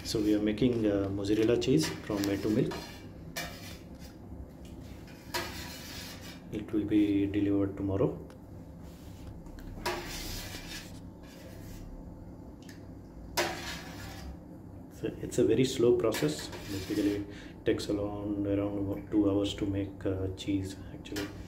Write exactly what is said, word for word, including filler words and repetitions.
So we are making uh, mozzarella cheese from tomato milk. It will be delivered tomorrow. So it's a very slow process. Basically, it takes around around two hours to make uh, cheese actually.